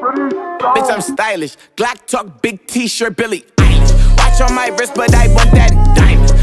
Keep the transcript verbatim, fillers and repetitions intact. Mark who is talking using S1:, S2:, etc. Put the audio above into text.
S1: Bitch, I'm stylish. Glock talk, big t-shirt, Billy Eilish. Watch on my wrist, but I want that diamond.